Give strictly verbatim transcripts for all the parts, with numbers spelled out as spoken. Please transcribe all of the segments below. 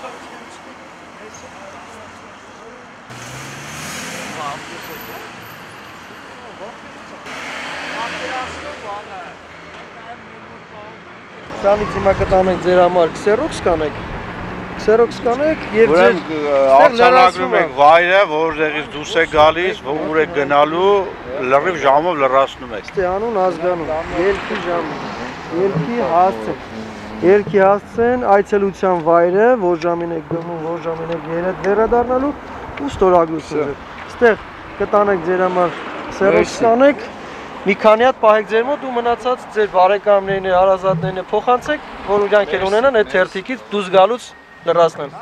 Սանից հիմա կտանենք ձեր համար քսերոքս կանեք, քսերոքս կանեք և ձեր արձանագրում եք վայրը, որտեղից դուրս եք գալիս, ուր եք գնալու, լրիվ ժամով լրացնում եք։ Ստեանուն ազգանում, ելքի ժամը, ելքի հասցեն, ելքի հասցեն, այցելության վայրը, որ ժամին եք գնում, որ ժամին եք երետ վերադառնալու ու ստորագրություն եք։ Ստեղ կտանեք ձեր համար քսերոքս կանեք, մի քանի հատ պահեք ձեր մոտ ու մնացած ձեր բարեկամներին, հարազատներին փոխանցեք, որ իրանք էլ ունենան այդ թերթիկից դուրս գալուց լրացնեն։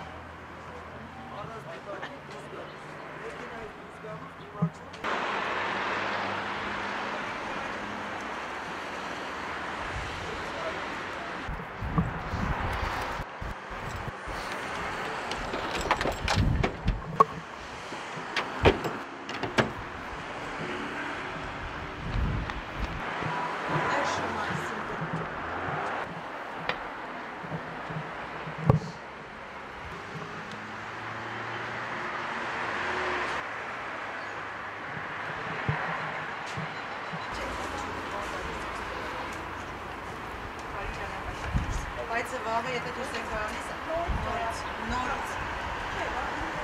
Բայց վաղը եթե դուս եք գալիս, նորից, նորից։